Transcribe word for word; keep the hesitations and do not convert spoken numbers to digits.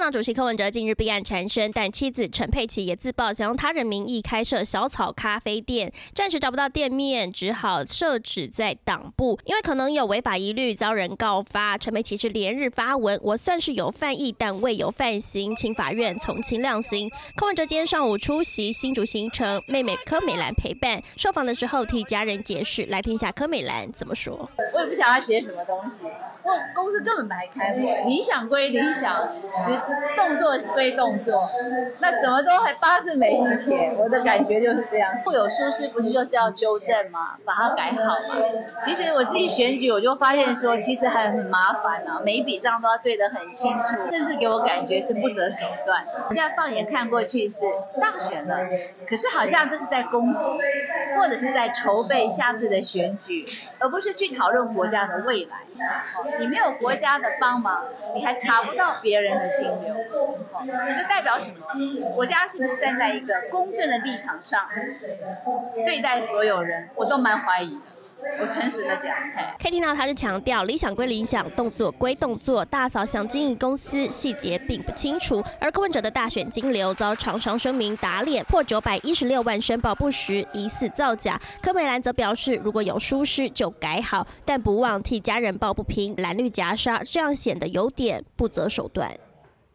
党主席柯文哲近日弊案缠身，但妻子陈佩琪也自曝想用他人名义开设小草咖啡店，暂时找不到店面，只好设置在党部，因为可能有违法疑虑，遭人告发。陈佩琪是连日发文，我算是有犯意，但未有犯行，请法院从轻量刑。柯文哲今天上午出席新竹行程，妹妹柯美兰陪伴，受访的时候替家人解释，来听一下柯美兰怎么说。 我也不想要写什么东西，我公司根本没开过，理想归理想，实动作归动作，那什么都还八字没一撇，我的感觉就是这样。会有疏失不是就是要纠正吗？把它改好嘛。其实我自己选举我就发现说，其实还很麻烦啊，每一笔账都要对得很清楚，甚至给我感觉是不择手段。现在放眼看过去是当选了，可是好像这是在攻击，或者是在筹备下次的选举，而不是去讨论国家的未来。你没有国家的帮忙，你还查不到别人的金流，这代表什么？国家是不是站在一个公正的立场上对待所有人？我都蛮怀疑的。我诚实的讲， 可以听到他是强调理想归理想，动作归动作，大嫂想经营公司，细节并不清楚。而柯文哲的大选金流遭厂商声明打脸，破九百一十六万申报不实，疑似造假。柯美兰则表示，如果有疏失就改好，但不忘替家人抱不平，蓝绿夹杀，这样显得有点不择手段。